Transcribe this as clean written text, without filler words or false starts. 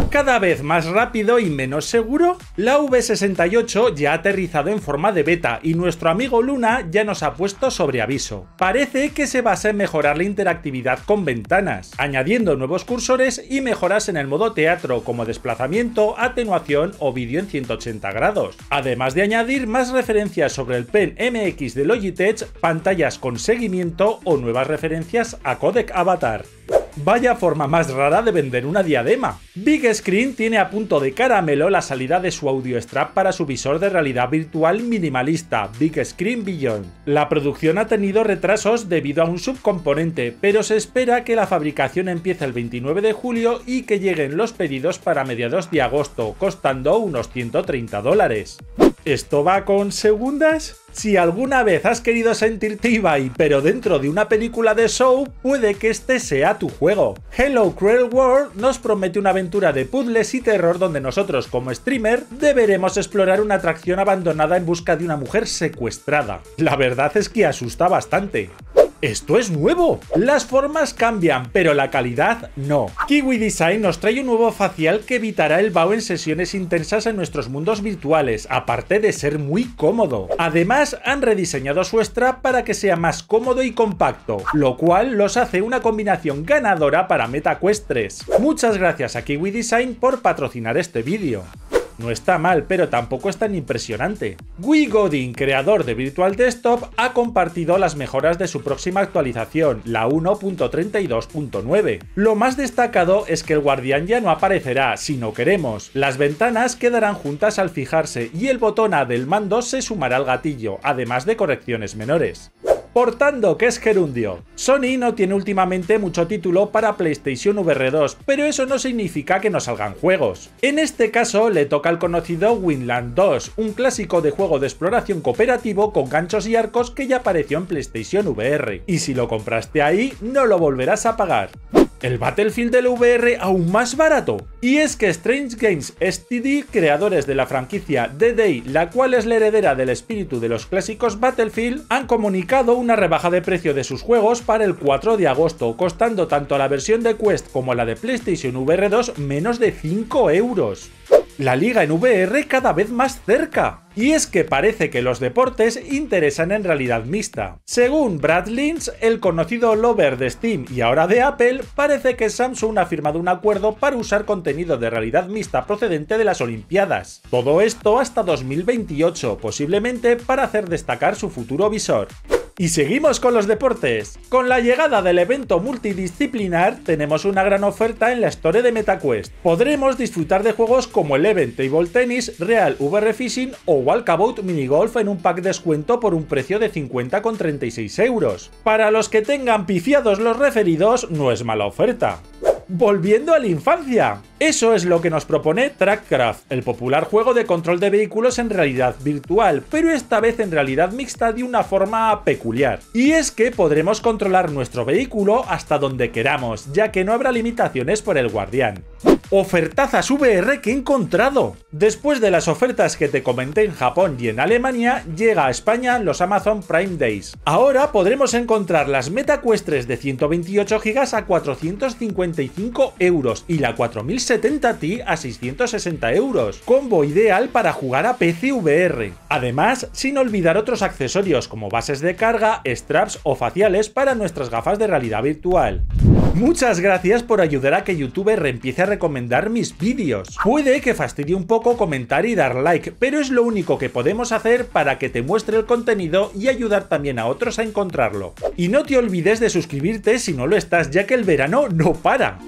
Cada vez más rápido y menos seguro, la V68 ya ha aterrizado en forma de beta y nuestro amigo Luna ya nos ha puesto sobre aviso. Parece que se basa en mejorar la interactividad con ventanas, añadiendo nuevos cursores y mejoras en el modo teatro como desplazamiento, atenuación o vídeo en 180 grados, además de añadir más referencias sobre el Pen MX de Logitech, pantallas con seguimiento o nuevas referencias a codec avatar. Vaya forma más rara de vender una diadema. Big Screen tiene a punto de caramelo la salida de su audio strap para su visor de realidad virtual minimalista, Big Screen Beyond. La producción ha tenido retrasos debido a un subcomponente, pero se espera que la fabricación empiece el 29 de julio y que lleguen los pedidos para mediados de agosto, costando unos $130. ¿Esto va con segundas? Si alguna vez has querido sentirte Ibai, pero dentro de una película de Show, puede que este sea tu juego. Hello Cruel World nos promete una aventura de puzzles y terror donde nosotros como streamer deberemos explorar una atracción abandonada en busca de una mujer secuestrada. La verdad es que asusta bastante. ¡Esto es nuevo! Las formas cambian, pero la calidad no. Kiwi Design nos trae un nuevo facial que evitará el vaho en sesiones intensas en nuestros mundos virtuales, aparte de ser muy cómodo. Además, han rediseñado su strap para que sea más cómodo y compacto, lo cual los hace una combinación ganadora para MetaQuest 3. Muchas gracias a Kiwi Design por patrocinar este vídeo. No está mal, pero tampoco es tan impresionante. Guy Godin, creador de Virtual Desktop, ha compartido las mejoras de su próxima actualización, la 1.32.9. Lo más destacado es que el guardián ya no aparecerá si no queremos. Las ventanas quedarán juntas al fijarse y el botón A del mando se sumará al gatillo, además de correcciones menores. Portando, que es gerundio. Sony no tiene últimamente mucho título para PlayStation VR 2, pero eso no significa que no salgan juegos. En este caso le toca al conocido Winland 2, un clásico de juego de exploración cooperativo con ganchos y arcos que ya apareció en PlayStation VR, y si lo compraste ahí no lo volverás a pagar. El Battlefield del VR aún más barato. Y es que Strange Games STD, creadores de la franquicia The Day, la cual es la heredera del espíritu de los clásicos Battlefield, han comunicado una rebaja de precio de sus juegos para el 4 de agosto, costando tanto la versión de Quest como la de PlayStation VR 2 menos de 5 euros. La liga en VR cada vez más cerca. Y es que parece que los deportes interesan en realidad mixta. Según Brad Lynch, el conocido lover de Steam y ahora de Apple, parece que Samsung ha firmado un acuerdo para usar contenido de realidad mixta procedente de las Olimpiadas. Todo esto hasta 2028, posiblemente para hacer destacar su futuro visor. Y seguimos con los deportes. Con la llegada del evento multidisciplinar tenemos una gran oferta en la Store de MetaQuest. Podremos disfrutar de juegos como Eleven Table Tennis, Real VR Fishing o Walkabout Minigolf en un pack descuento por un precio de 50,36 euros. Para los que tengan pifiados los referidos, no es mala oferta. Volviendo a la infancia. Eso es lo que nos propone Trackcraft, el popular juego de control de vehículos en realidad virtual, pero esta vez en realidad mixta de una forma peculiar. Y es que podremos controlar nuestro vehículo hasta donde queramos, ya que no habrá limitaciones por el guardián. Ofertazas VR que he encontrado. Después de las ofertas que te comenté en Japón y en Alemania, llega a España los Amazon Prime Days. Ahora podremos encontrar las MetaQuest 3 de 128 GB a 455 euros y la 4070 Ti a 660 euros. Combo ideal para jugar a PC VR. Además, sin olvidar otros accesorios como bases de carga, straps o faciales para nuestras gafas de realidad virtual. Muchas gracias por ayudar a que YouTube reempiece a recomendar mis vídeos. Puede que fastidie un poco comentar y dar like, pero es lo único que podemos hacer para que te muestre el contenido y ayudar también a otros a encontrarlo. Y no te olvides de suscribirte si no lo estás, ya que el verano no para.